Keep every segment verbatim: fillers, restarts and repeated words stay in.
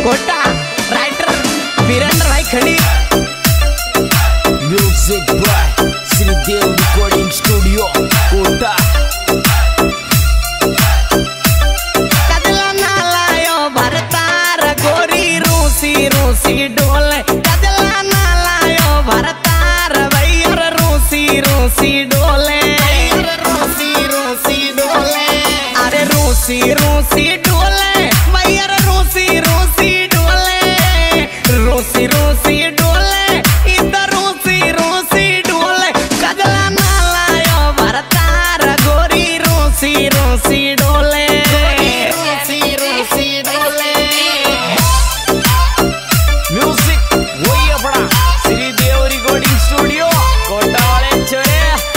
Quota writer Virendra भाई खड़ी music by Shridev recording studio Kota. कदला नालायो भरतार गोरी रूसी रूसी डोले कदला नालायो भरतार भैया रूसी रूसी डोले रूसी रूसी डोले अरे रूसी रूसी डोले भैया रूसी रूसी डोले रूसी रूसी डोले इधर रूसी रूसी डोले कदला नालायो भरतार गोरी रूसी रूसी डोले रूसी रूसी डोले। म्यूजिक वही अपना श्रीदेव रिकॉर्डिंग स्टूडियो कोटा वाले छोरे।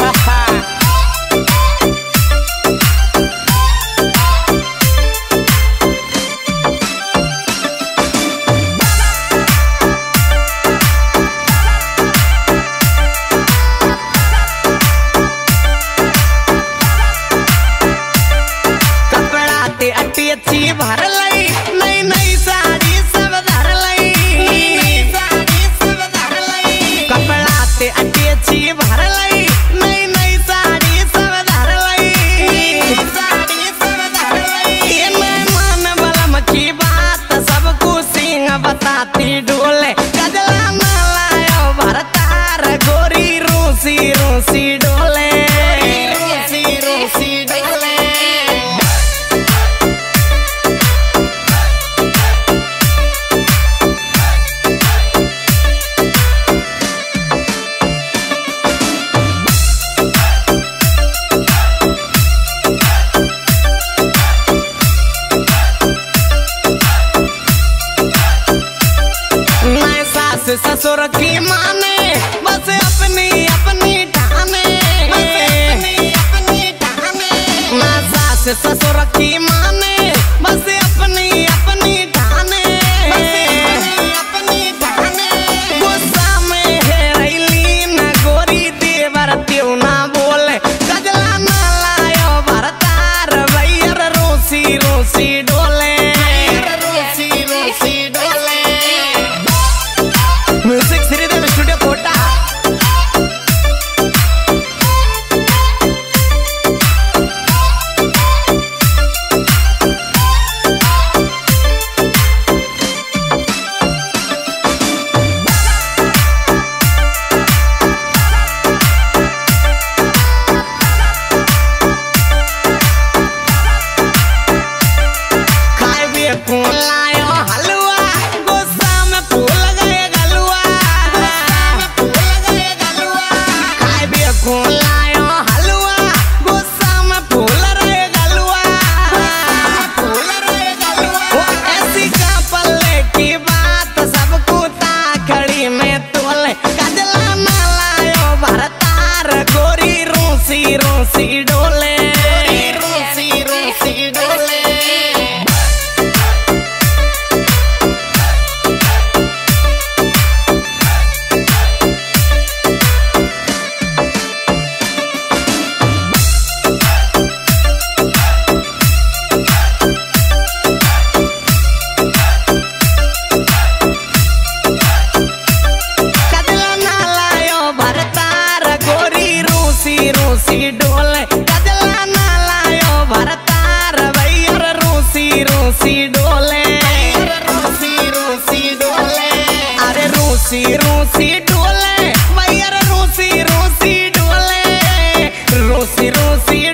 कपड़ा ते अट्टी अच्छी भर लई नई नई साड़ी सब धर लई नई साड़ी सब धर लई कपड़ा ते अट्टी अच्छी भर लई नई नई साड़ी सब धर लई साड़ी सब धर लई ये मेहमान बलम की बात सबको सिंह बताती डोले कदला नालायो भरतार गोरी रूसी रूसी डोले रूसी रूसी डोले। मैं सास ससुर की माने बस अपनी अपनी ठाने अपनी अपनी ठाने मैं सास ससुर की माने बस अपनी अपनी ठाने अपनी ठाने गुस्सा में है रैली न गोरी देवर त्यों ना बोले कजला ना लायो भरतार भैया रूसी रूसी डोले रूसी रूसी डोले। Music Shridev studio Kota. खाए भी कौन लायो हलवा गुस्सा में फूल गए गलुआ फूल गए गलुआ खाए भी कौन लायो हलवा गुस्सा में फूल रहे गलुआ फूल रहे गलुआ ऐसी का पल्ले की बात सबको ताखड़ी में तोले कजला ना लायो भरतार गोरी रूसी रूसी डोले रूसी रूसी डोले। कदला नालायो भरतार गोरी रूसी रूसी डोले कदला नालायो भरतार भैया रूसी रूसी डोले रूसी रूसी डोले अरे रूसी रूसी डोले भैया रूसी रूसी डोले रूसी रूसी